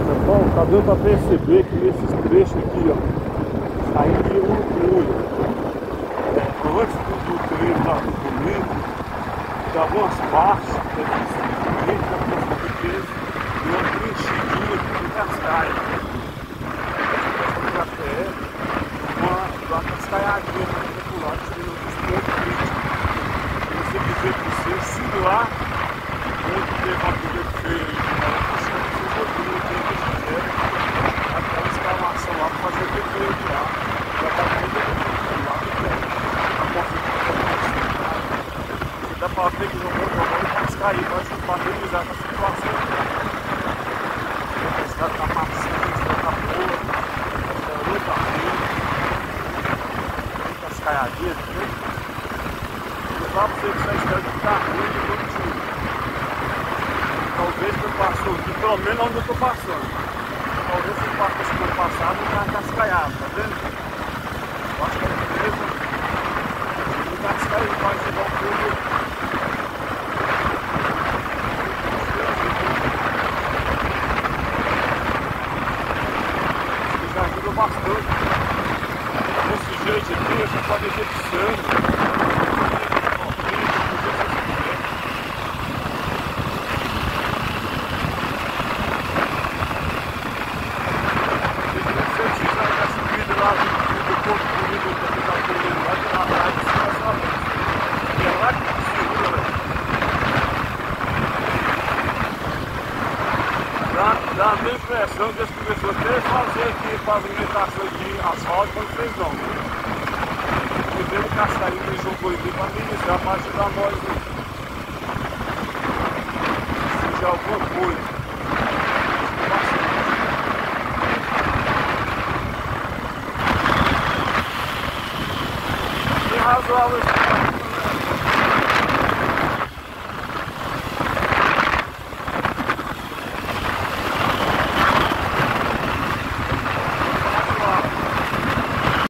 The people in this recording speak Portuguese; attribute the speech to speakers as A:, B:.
A: Pessoal, tá dando para perceber que nesses trechos aqui, ó, saindo de Urupulha, antes do trecho lá do domingo, de algumas partes, e uma preenchidinha aqui de cascaia. Uma cascaiadinha popular, que seria um dos pontos críticos. Você dizer que você, se lá, onde teve uma coisa feia, aquela escavação lá para fazer o que veio de lá. Já está tudo lá do pé. Você dá para ver que não vou cair, mas para realizar essa situação. A estrada está passando, a estrada está boa, a estrada está ruim, muitas caiadinhas, né? Eu falo para você que essa estrada está ruim de todo dia. Talvez eu passou aqui, pelo menos onde eu estou passando. Talvez se eu passo ano passado não está cascaiado, tá vendo? Eu acho que é beleza. Não está cascaiado, vai chegar o fogo. Isso já ajuda bastante. Desse jeito aqui, você pode ver de sangue. Dá a mesma impressão que eles começaram até a fazer aqui pavimentação de asfalto, mas não fez não. Primeiro o cascainho que jogou aqui para amenizar, para ajudar nós aí. Se já alguma coisa. Bem razoável.